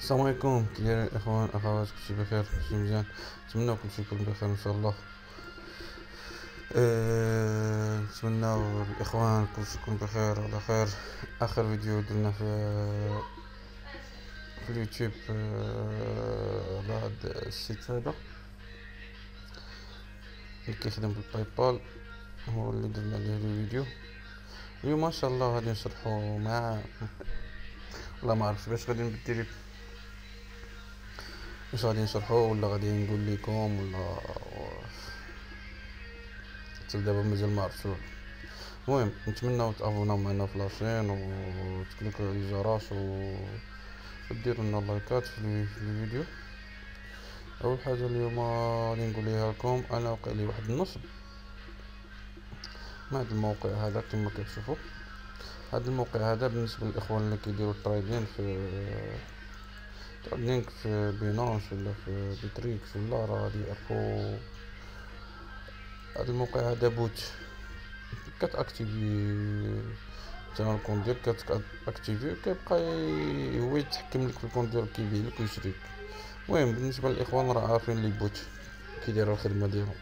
السلام عليكم، كي دايرين الاخوان اخوات؟ كلشي بخير، كلشي مزيان. نتمنىو كلشي يكون بخير ان شاء الله. نتمنىو الاخوان كلشي يكون بخير وعلى خير. اخر فيديو درنا في اليوتيوب على هاد السيت هذا اللي كيخدم بالباي بال، هو اللي درنا عليه الفيديو. اليوم ان شاء الله غادي نشرحو مع ولا ما عرفتش باش غادي نبدل، واش غادي نشرحو ولا غادي نقول لكم ولا حتى دابا مازال ما عرفتش. المهم نتمنىو تابوناو معنا في لاشين وتكليكو على الجرس وديروا لنا لايكات في الفيديو. اول حاجه اليوم غادي نقولها لكم، انا وقع لي واحد النصب مع هذا الموقع هذا. كما كتشوفوا هذا الموقع هذا بالنسبه للاخوان اللي كيديروا تريدين في بينانس ولا في بيتريكس ولا راه غادي يعرفوا. هذا الموقع هذا بوت كتاكتيفي مثلا الكون ديالك، كتاكتيفي كيبقى هو يتحكم لك في الكون ديالك، كيبيع لك ويشريك. المهم بالنسبه للاخوان راه عارفين لي بوت كيديروا الخدمه ديالهم.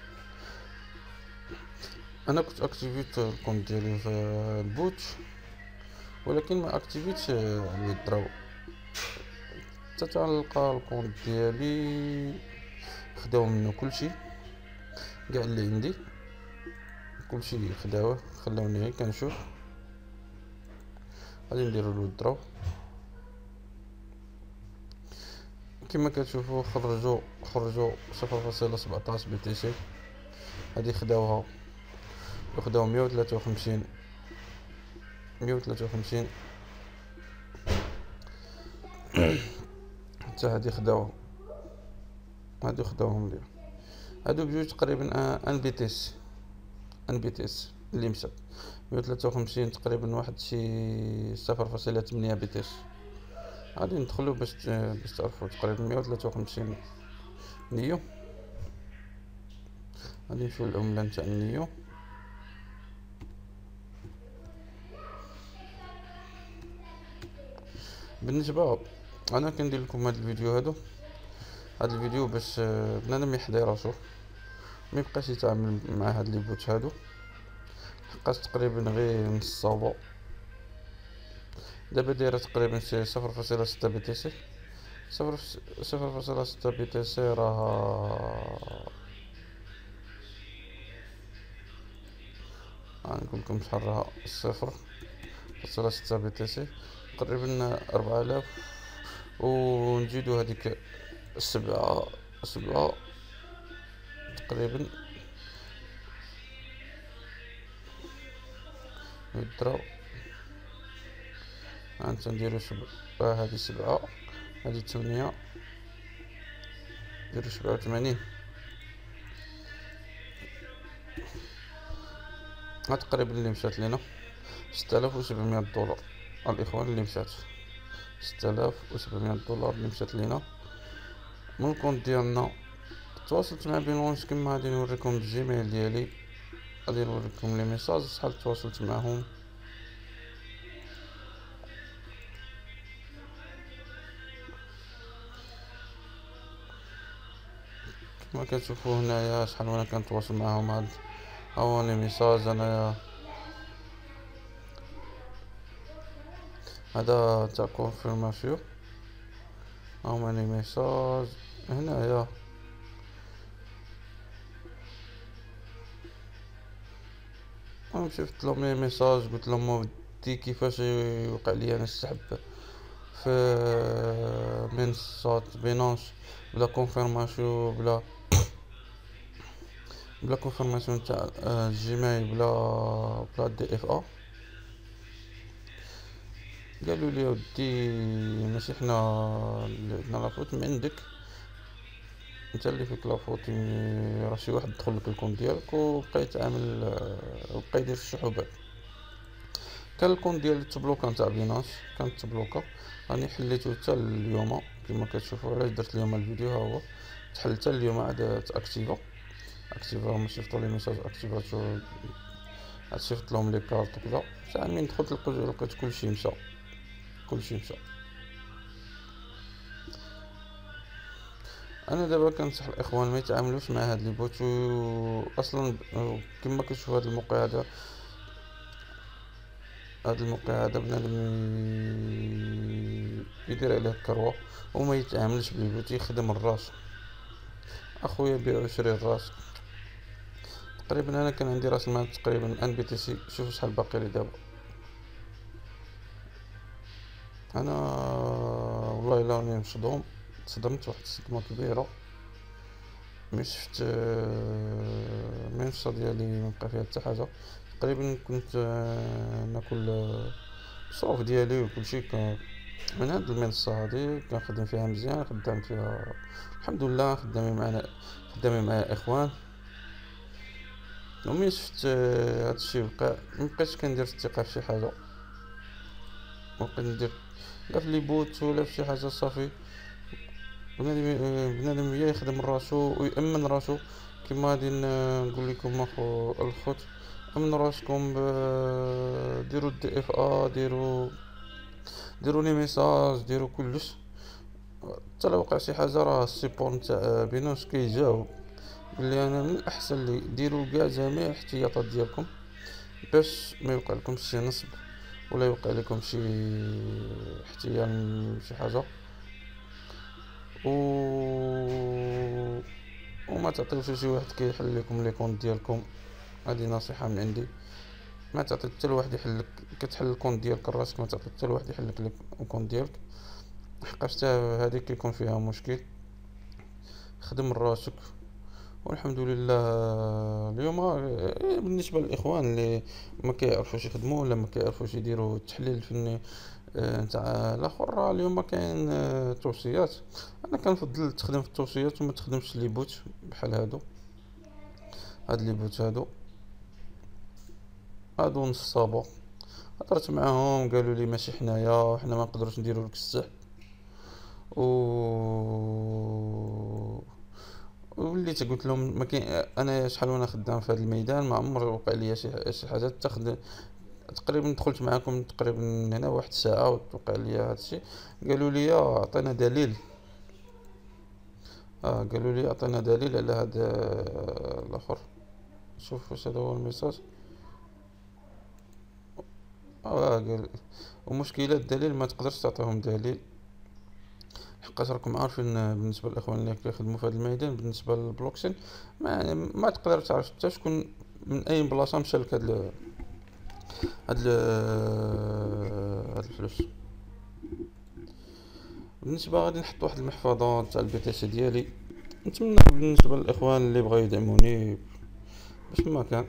انا كنت اكتيفيت الكونت ديالي في البوت، ولكن ما اكتيفيتش الويدراو حتى تلقى الكونت ديالي خداو منه كلشي، كاع اللي عندي كلشي خداوه، خلاوني غير كنشوف. غادي نديرو الويدراو كما كتشوفوا. خرجوا 0.17 بي تي سي. هادي خداوها وخداو 153 حتى هادي خداوهم ليا. هادو بجوج تقريبا ان بي تي اس اللي مشات 153 تقريبا، واحد شي 0.8 بي تي اس. غادي ندخلو باش تعرفوا تقريبا 153 نيو. غادي نمشيو للعملة نتاع النيو. بالنسبه انا كندير لكم هذا الفيديو هذا الفيديو باش بنادم يحضي راسو، ما يبقاش يتعامل مع هاد لي بوت هادو، حقاش تقريبا غير نص صوبه. دابا دايره تقريبا شي 0.6 بي تي سي. 0.6 بي تي سي راه نقول لكم شحال راها. 0.6 بي تي سي تقريبا 4000، ونزيدو هذيك سبعة تقريبا يدراو. هانت نديرو هادي 7، هادي 8، نديرو 87. هاد تقريبا اللي مشات لينا 6700 دولار. الاخوان اللي مشات 6700 دولار اللي مشات لينا من الكونت ديالنا. تواصلت مع بينونس كما غادي نوريكم الجيميل ديالي، غادي نوريكم لي ميساج شحال تواصلت معهم. كما كتشوفوا هنايا شحال وانا كنتواصل معهم. هاد هو لي ميساج انايا، هذا تاع كونفيرماسيون. هما لي ميساج هنايا. انا شفت لهم لي ميساج، قلت لهم ودي كيفاش يوقع لي انا السحب في منصات بينونس بلا كونفيرماسيون، بلا كونفيرماسيون تاع جيميل، بلا دي اف ا. قالوا لي ودي ماشي حنا اللي عندنا لافوت من عندك، انت اللي فيك لافوت، راه شي واحد دخل لك الكونت ديالك وبقى يتعامل وبقى يدير السحوبات. كان الكونت ديالي تبلوكا نتاع بيناس، كانت تبلوكا. راني حليتو حتى اليوم كما كتشوفوا. علاش درت اليوم الفيديو ها هو تحل حتى اليوم عاد تاكتيفا. هما شفتوا لي ميساج اكتيفاتو، عاد شفت لهم لي كارت وكذا. ساعه من دخلت لقيت كلشي مشى. انا دابا كنصح الاخوان ما يتعاملوش مع هاد لي بوت اصلا كما كتشوف هاد الموقع هذا. هاد الموقع هذا بنادم يدير عليه الكروة وما يتعاملش بالبوت، يخدم الراس. اخويا بيع وشري الراس. تقريبا انا كان عندي راس المال تقريبا ان بي تي سي، شوف شحال باقي لي دابا. انا والله الا راني مصدوم، تصدمت واحد الصدمه كبيره. ملي شفت المنصه ديالي مبقى فيها حتى حاجه. تقريبا كنت ناكل الصروف ديالي وكلشي من هاد المنصه هادي، كنخدم فيها مزيان، خدام فيها الحمد لله، خدامين معايا اخوان. وملي شفت هادشي وقع، مبقيتش كندير الثقه في شي حاجه، مبقيت ندير لا في لي بوت ولا في شي حاجه. صافي بنادم يا يخدم راسو ويأمن راسو. كما غادي نقول لكم اخو الخوت، امنوا راسكم، ديروا دي اف ا، ديروا لي ميساج، ديروا كلش. حتى لو وقع شي حاجه راه السيبور نتاع بينوس كيجاوب. بلي انا من الاحسن لي ديروا كاع جميع الاحتياطات ديالكم باش ما يوقع لكم شي نصب ولا يوقع لكم شي احتيال من شي حاجه. و وما تعطيوش شي واحد كيحل لكم لي كونت ديالكم. هذه نصيحه من عندي، ما تعطي حتى لواحد يحلك. كتحل الكونت ديالك راسك، ما تعطي حتى لواحد يحلك لك الكونت ديالك، حقاش حتى هذيك كيكون فيها مشكل. خدم راسك والحمد لله. اليوم بالنسبه للاخوان اللي ما كيعرفوش يخدموا ولا ما كيعرفوش يديروا التحليل الفني نتاع الاخر، اليوم كاين توصيات. انا كنفضل تخدم في التوصيات وما تخدمش لي بوت بحال هاد لي بوت هادو نصابو. هضرت معاهم قالوا لي ماشي حنا ما نقدروش نديروا لك السحب. و وليت قلت لهم ما كاين، انا شحال وانا خدام في هذا الميدان ما عمر وقع لي شي حاجه تاخذ. تقريبا دخلت معاكم تقريبا هنا واحد الساعه وتوقع لي هذا الشيء. قالوا لي عطينا دليل. قالوا لي عطينا دليل على هذا الاخر. شوف واش هذا هو الميساج. قال ومشكلة الدليل ما تقدرش تعطيهم دليل، حقاش راكم عارفين بالنسبه للاخوان اللي كيخدموا في هذا الميدان بالنسبه للبلوكشين، ما تقدر تعرف حتى شكون من اي بلاصه مشى لك هاد الفلوس. بالنسبه غادي نحط واحد المحفظه تاع البي تي سي ديالي. نتمنى بالنسبه للاخوان اللي بغاو يدعموني باش ما كان،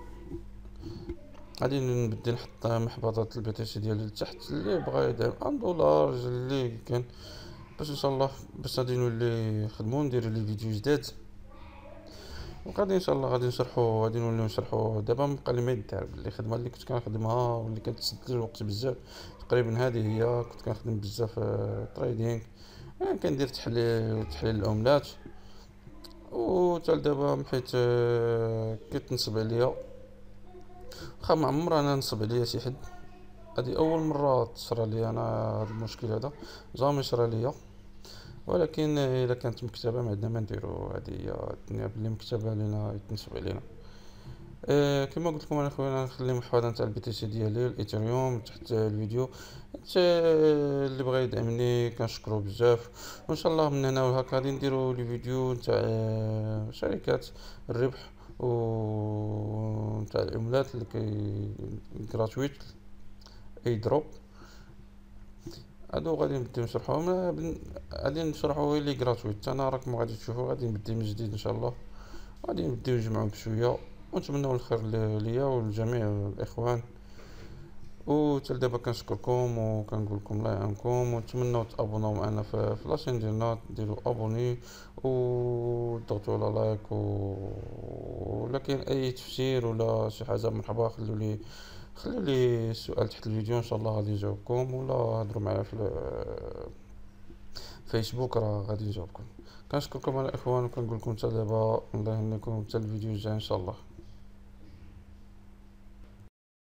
غادي نبدي نحط محفظه البي تي سي ديالي لتحت. اللي بغا يدعم $1 اللي كان، باش ان شاء الله باش غادي نولي نخدمو نديرو لي فيديو جداد. وغادي ان شاء الله غادي نوليو نشرحو. دابا مبقى لي ما يدار بلي الخدمه اللي كنت كنخدمها واللي كانت تسد لي الوقت بزاف، تقريبا هذه هي. كنت كنخدم بزاف تريدينغ، كندير تحليل العملات. و حتى دابا حيت كيتنصب عليا، واخا ما عمر انا نصب عليا شي حد. هذه اول مره تصرى لي انا هذا المشكل هذا، جامي صرا ليا. ولكن الا كانت مكتبه ما عندنا ما نديرو، هذه هي الدنيا بلي مكتبه لينا يتنصب علينا. كما قلت لكم انا خويا نخلي محفظه نتاع البي تي سي ديالي الايثريوم تحت الفيديو. حتى اللي بغى يدعمني كنشكرو بزاف. وان شاء الله من هنا وهكا غادي نديرو لي فيديو نتاع شركات الربح و نتاع العملات اللي جراتويت اي دروب. هادو غادي نبداو نشرحوهم، غادي نشرحو لي غراتويت. انا راكم غادي تشوفوا غادي نبدي من جديد ان شاء الله. غادي نبداو نجمعو بشويه ونتمنوا الخير ليا ولجميع الاخوان. و حتى دابا كنشكركم وكنقول لكم الله يعاونكم، ونتمنوا تابوناو معنا في لاشين ديالنا، ديروا ابوني وضغطوا على لايك. ولا كاين اي تفسير ولا شي حاجه مرحبا، خلوا لي السؤال تحت الفيديو ان شاء الله غادي نجاوبكم، ولا هضروا معايا في فيسبوك راه غادي نجاوبكم. كنشكركم على الاخوان وكنقول لكم حتى دابا الله يهنيكم حتى الفيديو الجاي ان شاء الله.